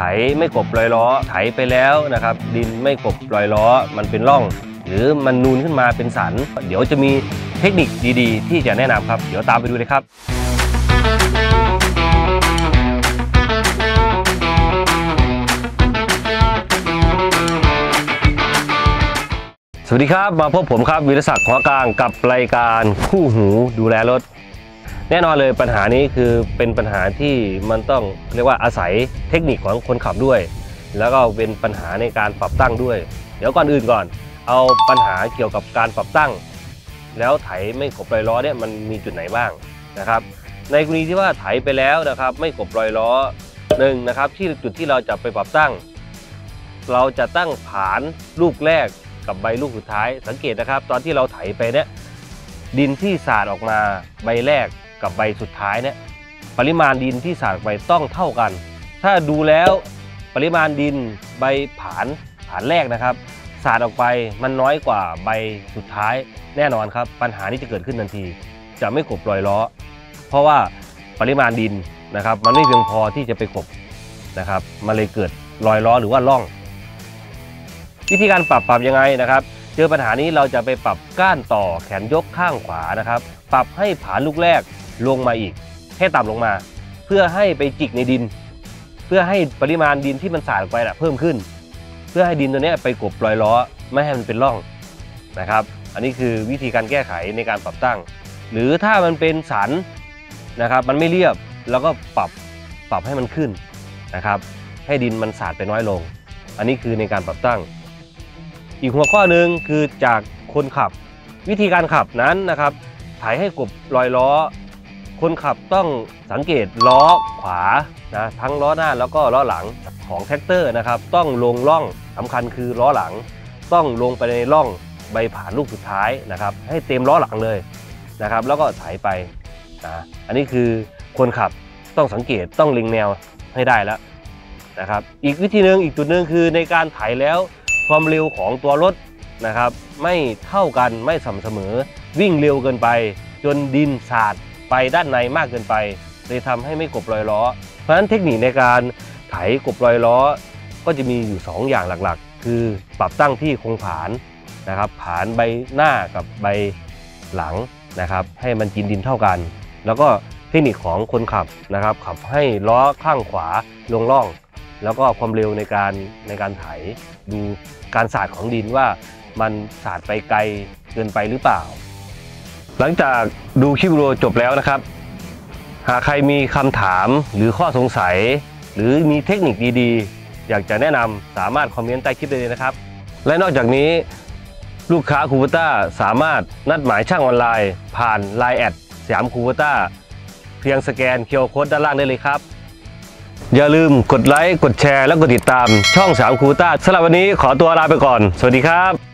ไม่กบรอยล้อไถไปแล้วนะครับดินไม่กบรอยล้อมันเป็นร่องหรือมันนูนขึ้นมาเป็นสันเดี๋ยวจะมีเทคนิคดีๆที่จะแนะนำครับเดี๋ยวตามไปดูเลยครับสวัสดีครับมาพบผมครับวีรศักดิ์ หัวกลางกับรายการคู่หูดูแลรถแน่นอนเลยปัญหานี้คือเป็นปัญหาที่มันต้องเรียกว่าอาศัยเทคนิคของคนขับด้วยแล้วก็เป็นปัญหาในการปรับตั้งด้วยเดี๋ยวก่อนอื่นก่อนเอาปัญหาเกี่ยวกับการปรับตั้งแล้วไถไม่กบรอยล้อเนี่ยมันมีจุดไหนบ้างนะครับในกรณีที่ว่าไถไปแล้วนะครับไม่กบรอยล้อหนึ่งนะครับที่จุดที่เราจะไปปรับตั้งเราจะตั้งผานลูกแรกกับใบลูกสุดท้ายสังเกตนะครับตอนที่เราไถไปเนี่ยดินที่สาดออกมาใบแรกกับใบสุดท้ายเนี่ยปริมาณดินที่สาดไปต้องเท่ากันถ้าดูแล้วปริมาณดินใบผานแรกนะครับสาดออกไปมันน้อยกว่าใบสุดท้ายแน่นอนครับปัญหานี้จะเกิดขึ้นทันทีจะไม่กบรอยล้อเพราะว่าปริมาณดินนะครับมันไม่เพียงพอที่จะไปกบนะครับมันเลยเกิดรอยล้อหรือว่าร่องวิธีการปรับยังไงนะครับเจอปัญหานี้เราจะไปปรับก้านต่อแขนยกข้างขวานะครับปรับให้ผานลูกแรกลงมาอีกให้ต่ำลงมาเพื่อให้ไปจิกในดินเพื่อให้ปริมาณดินที่มันสาดออกไปเพิ่มขึ้นเพื่อให้ดินตัวนี้ไปกบรอยล้อไม่ให้มันเป็นร่องนะครับอันนี้คือวิธีการแก้ไขในการปรับตั้งหรือถ้ามันเป็นสันนะครับมันไม่เรียบแล้วก็ปรับให้มันขึ้นนะครับให้ดินมันสาดไปน้อยลงอันนี้คือในการปรับตั้งอีกหัวข้อหนึ่งคือจากคนขับวิธีการขับนั้นนะครับไถให้กบรอยล้อคนขับต้องสังเกตล้อขวานะทั้งล้อหน้าแล้วก็ล้อหลังของแท็กเตอร์นะครับต้องลงร่องสำคัญคือล้อหลังต้องลงไปในร่องใบผานลูกสุดท้ายนะครับให้เต็มล้อหลังเลยนะครับแล้วก็ไถไปนะอันนี้คือคนขับต้องสังเกตต้องเล็งแนวให้ได้แล้วนะครับอีกวิธีหนึ่งอีกจุดหนึ่งคือในการไถแล้วความเร็วของตัวรถนะครับไม่เท่ากันไม่สม่ำเสมอวิ่งเร็วเกินไปจนดินสาดไปด้านในมากเกินไปเลยทำให้ไม่กบรอยล้อเพราะฉะนั้นเทคนิคในการไถกบรอยล้อก็จะมีอยู่2อย่างหลักๆคือปรับตั้งที่คงผานนะครับผานใบหน้ากับใบหลังนะครับให้มันกินดินเท่ากันแล้วก็เทคนิคของคนขับนะครับขับให้ล้อข้างขวาลงร่องแล้วก็ความเร็วในการไถดูการสาดของดินว่ามันสาดไปไกลเกินไปหรือเปล่าหลังจากดูคลิปวิดีโอจบแล้วนะครับหากใครมีคำถามหรือข้อสงสัยหรือมีเทคนิคดีๆอยากจะแนะนำสามารถคอมเมนต์ใต้คลิปได้เลยนะครับและนอกจากนี้ลูกค้าคูเบต้าสามารถนัดหมายช่างออนไลน์ผ่าน LINE แอดสยามคูเบต้าเพียงสแกน QR Code ด้านล่างได้เลยครับอย่าลืมกดไลค์กดแชร์และกดติดตามช่องสยามคูเบต้าสำหรับวันนี้ขอตัวลาไปก่อนสวัสดีครับ